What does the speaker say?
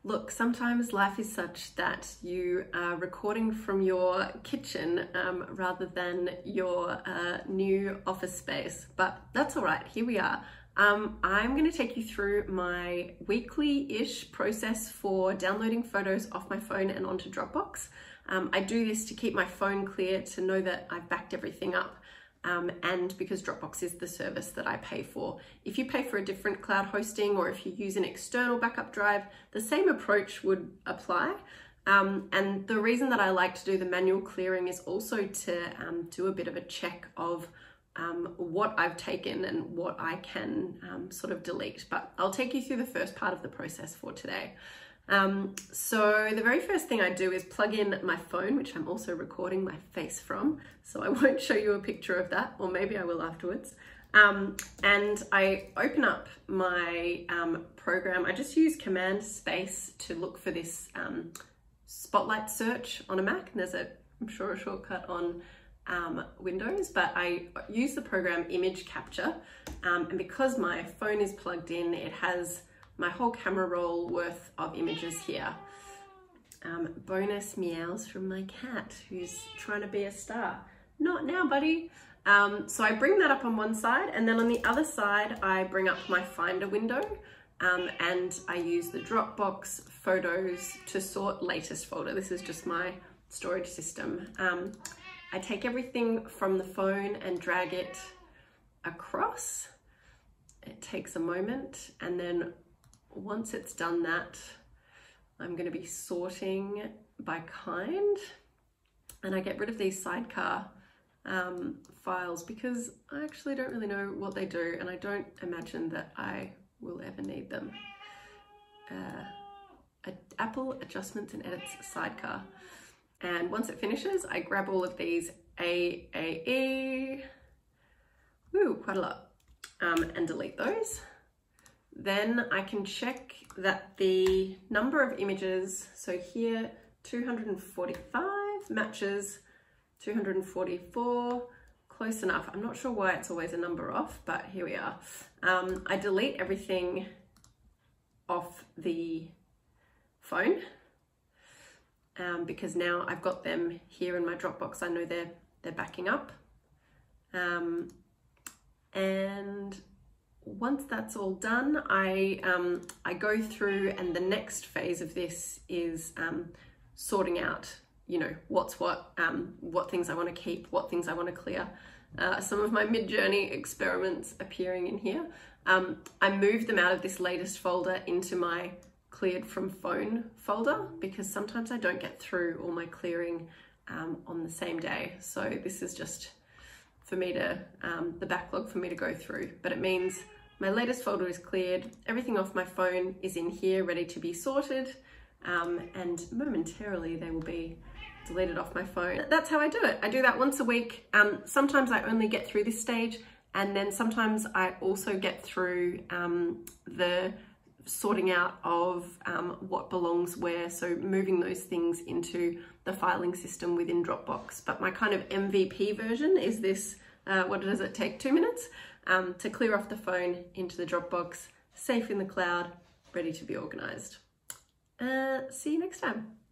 Look, sometimes life is such that you are recording from your kitchen rather than your new office space, but that's all right, here we are. I'm going to take you through my weekly-ish process for downloading photos off my phone and onto Dropbox. I do this to keep my phone clear, to know that I've backed everything up. And because Dropbox is the service that I pay for. If you pay for a different cloud hosting, or if you use an external backup drive, the same approach would apply. And the reason that I like to do the manual clearing is also to do a bit of a check of what I've taken and what I can sort of delete. But I'll take you through the first part of the process for today. So the very first thing I do is plug in my phone, which I'm also recording my face from, so I won't show you a picture of that, or maybe I will afterwards. And I open up my program. I just use Command Space to look for this spotlight search on a Mac, and there's I'm sure a shortcut on Windows, but I use the program Image Capture, and because my phone is plugged in, it has my whole camera roll worth of images here. Bonus meows from my cat, who's trying to be a star. Not now, buddy. So I bring that up on one side, and then on the other side, I bring up my Finder window, and I use the Dropbox photos to sort latest folder. This is just my storage system. I take everything from the phone and drag it across. It takes a moment, and then once it's done that, I'm going to be sorting by kind, and I get rid of these sidecar files because I actually don't really know what they do, and I don't imagine that I will ever need them. Apple Adjustments and Edits sidecar. And once it finishes, I grab all of these AAE, quite a lot, and delete those. Then I can check that the number of images, so here 245 matches 244, close enough. I'm not sure why it's always a number off, but here we are. I delete everything off the phone because now I've got them here in my Dropbox. I know they're backing up. And once that's all done, I go through, and the next phase of this is sorting out, what's what things I want to keep, what things I want to clear. Some of my mid-journey experiments appearing in here. I moved them out of this latest folder into my cleared from phone folder, because sometimes I don't get through all my clearing on the same day. So this is just for me to, the backlog for me to go through, but it means my latest folder is cleared, everything off my phone is in here ready to be sorted, and momentarily they will be deleted off my phone. That's how I do it. I do that once a week. Sometimes I only get through this stage, and then sometimes I also get through the sorting out of what belongs where, so moving those things into the filing system within Dropbox. But my kind of MVP version is this, what does it take, 2 minutes? To clear off the phone into the Dropbox, safe in the cloud, ready to be organized. See you next time.